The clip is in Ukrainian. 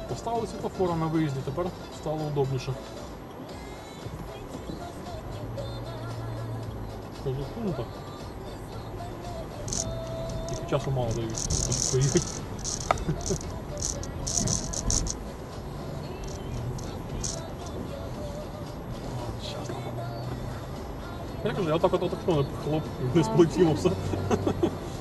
Поставили світлофора на виїзді, тепер стало удобніше. Кажу, ну так. Тільки часу мало дають, щоб поїхати. Я кажу, я так хлоп, не сполетіло все.